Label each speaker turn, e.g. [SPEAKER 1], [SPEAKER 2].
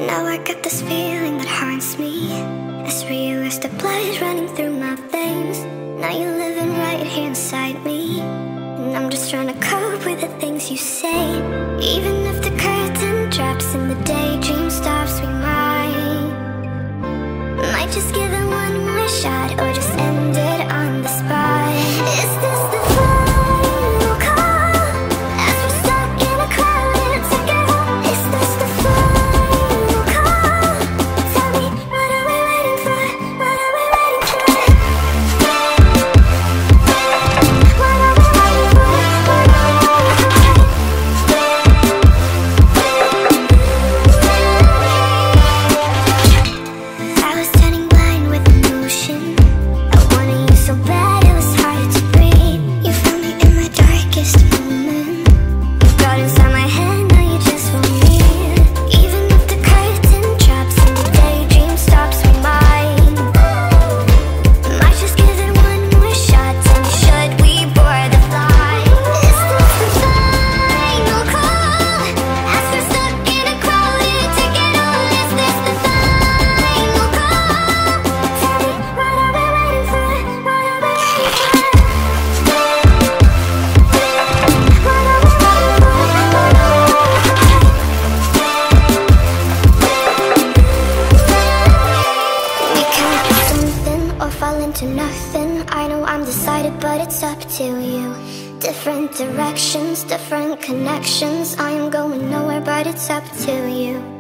[SPEAKER 1] Now I got this feeling that haunts me. It's real as the blood running through my veins. Now you're living right here inside me, and I'm just trying to cope with the things you say. Even if the curtain drops and the daydream stops, we might just give it one more shot, or just end it on the spot. Is this the final call? As we're stuck in a crowded ticket. Is this the final call? Tell me, what are we waiting for? What are we waiting for? What are we waiting for? What are we waiting for? I was turning blind with emotion. I wanted you so bad it was hard to breathe. You found me in my darkest moment. You got inside my head, now you just want me. Even if the curtain drops and the daydream stops, we might just give it one more shot. Tell me, should we board the flight? Is this the final call? As we're stuck in a crowded ticket. Oh, is this the final call? Tell me, what are we waiting for? What are we waiting for? What are we waiting for? We can't do something or fall into nothing. I know I'm decided, but it's up to you. Different directions, different connections. I am going nowhere, but it's up to you.